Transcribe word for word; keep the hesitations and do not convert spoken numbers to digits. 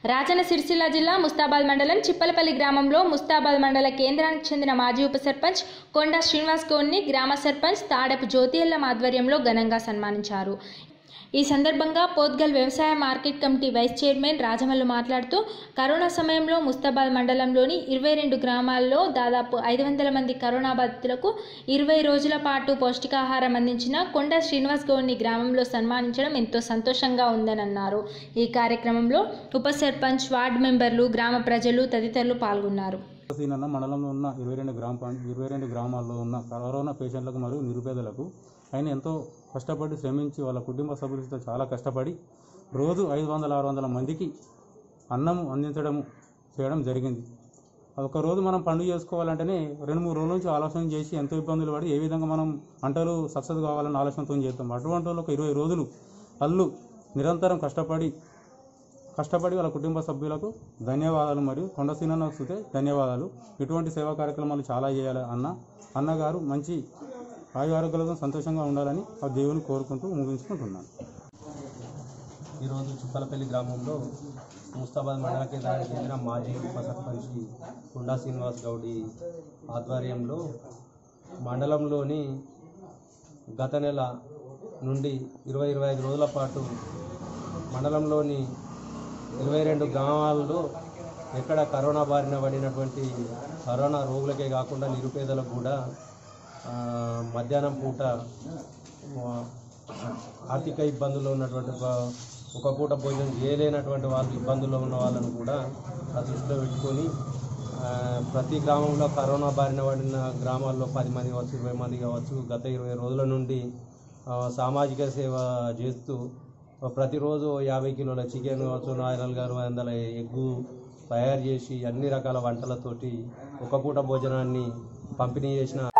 రాజన్న సిరిసిల్ల జిల్లా ముస్తాబాద్ మండలం చిప్పలపల్లి గ్రామంలో ముస్తాబాద్ మండల కేంద్రానికి చెందిన మాజీ ఉప సర్పంచ్ కొండ శ్రీనివాస్ గౌడ్ని గ్రామ సర్పంచ్ తాడపు జ్యోతియల్ల ఆధ్వర్యంలో ఘనంగా సన్మానించారు। ఈ సందర్భంగా పోద్గల్ వ్యవసాయ market committee vice chairman Rajamallu మాట్లాడుతూ కరోనా సమయంలో ముస్తాబాద్ మండలంలోని ఇరవై రెండు గ్రామాల్లో దాదాపు ఐదు వందల మంది కరోనా బాధితులకు ఇరవై రోజుల పాటు పౌష్టికాహారం అందించిన కొండ శ్రీనివాస్ గౌడ్ని గ్రామంలో సన్మానించడం ఎంతో సంతోషంగా ఉందని అన్నారు। ఈ కార్యక్రమంలో ఉప సర్పంచ్, వార్డు మెంబర్లు, గ్రామ ప్రజలు తదితరులు పాల్గొన్నారు। మండలంలో ఉన్న ఇరవై రెండు గ్రామ ఇరవై రెండు గ్రామాల్లో ఉన్న కరోనా పేషెంట్లకు మరియు నిరుపేదలకు ఆయన ఎంతో కష్టపడి శ్రమించి వాళ్ళ కుటుంబ సభ్యులతో చాలా కష్టపడి రోజు ఐదు వందల ఆరు వందల మందికి అన్నం అందించడం చేయడం జరిగింది। ఒక రోజు మనం పండుగ చేసుకోవాలంటేనే రెండు మూడు రోజుల నుంచి ఆలోచన చేసి ఎంతో ఇబ్బందులు పడి ఏ విధంగా మనం పంటలు సక్సెస్ కావాలని ఆలోచనతో చేస్తాం। అటువంటి వాళ్ళు ఒక ఇరవై రోజులు వాళ్ళు నిరంతరం కష్టపడి కష్టపడి వాళ్ళ కుటుంబ సభ్యులకు ధన్యవాదాలు మరియు కొండ సీనన్న వస్తే ధన్యవాదాలు। ఇటువంటి సేవా కార్యక్రమాలు చాలా చేయాలి అన్న అన్నగారు మంచి ఆయు ఆరోగ్యాలతో సంతోషంగా ఉండాలని ఆ దేవుని కోరుకుంటూ ముగించుకుంటున్నాను। ఈరోజు చిప్పలపల్లి గ్రామంలో ముస్తాబాద్ మండల కేంద్రానికి చెందిన మాజీ ఉప సర్పంచ్ కొండా శ్రీనివాస్ గౌడి ఆధ్వర్యంలో మండలంలోని గత నెల నుండి ఇరవై ఇరవై ఐదు రోజుల పాటు మండలంలోని ఇరవై రెండు గ్రామాల్లో ఎక్కడ కరోనా బారిన పడినటువంటి కరోనా రోగులకే కాకుండా నిరుపేదలకు కూడా మధ్యాహ్నం పూట ఆర్థిక ఇబ్బందుల్లో ఉన్నటువంటి ఒక పూట భోజనం చేయలేనటువంటి వాళ్ళు ఇబ్బందుల్లో ఉన్న వాళ్ళను కూడా ఆ దృష్టిలో పెట్టుకొని ప్రతి గ్రామంలో కరోనా బారిన పడిన గ్రామాల్లో పది మంది కావచ్చు, ఇరవై మంది కావచ్చు గత ఇరవై రోజుల నుండి సామాజిక సేవ చేస్తూ ప్రతిరోజు యాభై కిలోల చికెన్ కావచ్చు, నాలుగు నాలుగు వందల ఎగ్గు తయారు చేసి అన్ని రకాల వంటలతోటి ఒక పూట భోజనాన్ని పంపిణీ చేసిన